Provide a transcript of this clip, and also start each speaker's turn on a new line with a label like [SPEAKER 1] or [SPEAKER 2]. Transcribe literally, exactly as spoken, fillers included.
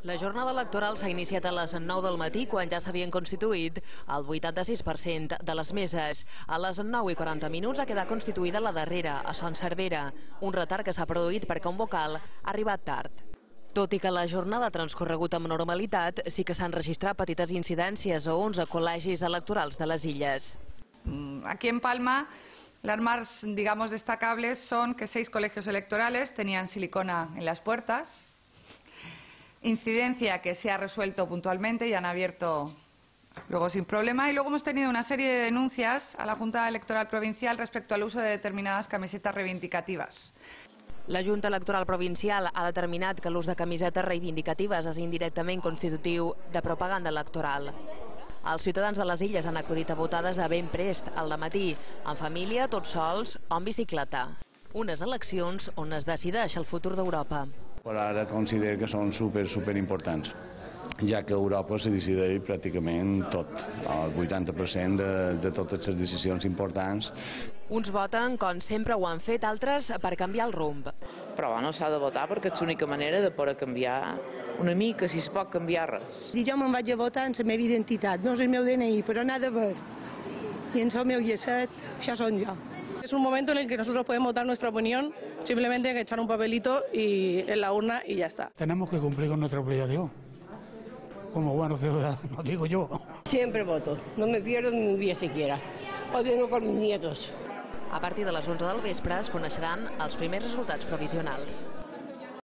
[SPEAKER 1] La jornada electoral s'ha iniciat a les nou del matí, quan ja s'havien constituït el vuitanta-sis per cent de les meses. A les nou i quaranta minuts ha quedat constituïda la darrera, a Son Servera, un retard que s'ha produït perquè un vocal ha arribat tard. Tot i que la jornada ha transcorregut amb normalitat, sí que s'han registrat petites incidències a onze col·legis electorals de les Illes.
[SPEAKER 2] Aquí en Palma, las más, digamos, destacables son que seis colegios electorales tenían silicona en las puertas, incidencia que se ha resuelto puntualmente y han abierto luego sin problema, y luego hemos tenido una serie de denuncias a la Junta Electoral Provincial respecto al uso de determinadas camisetas reivindicativas.
[SPEAKER 1] La Junta Electoral Provincial ha determinat que l'ús de camisetes reivindicatives és indirectament constitutiu de propaganda electoral. Els ciutadans de les Illes han acudit a votades a ben prest, al dematí, en família, tots sols o en bicicleta. Unes eleccions on es decideix el futur d'Europa.
[SPEAKER 3] Per ara considero que són super, super importants, ja que a Europa se decideix pràcticament tot, el vuitanta per cent de, de totes les decisions importants.
[SPEAKER 1] Uns voten, com sempre ho han fet, altres per canviar el rumb.
[SPEAKER 4] Però bueno, s'ha de votar perquè és l'única manera de poder canviar una mica, si es pot canviar res.
[SPEAKER 5] I jo me'n vaig a votar en la meva identitat, no és el meu D N I, però nada més. I en el meu llacet, això són jo.
[SPEAKER 6] Es un momento en el que nosotros podemos dar nuestra opinión, simplemente hay que echar un papelito y en la urna y ya está.
[SPEAKER 7] Tenemos que cumplir con nuestra obligación, como buenos ciudadanos, digo yo.
[SPEAKER 5] Siempre voto, no me pierdo ni un día siquiera, o vengo con mis nietos.
[SPEAKER 1] A partir de les onze del vespre es coneixeran els primers resultats provisionals.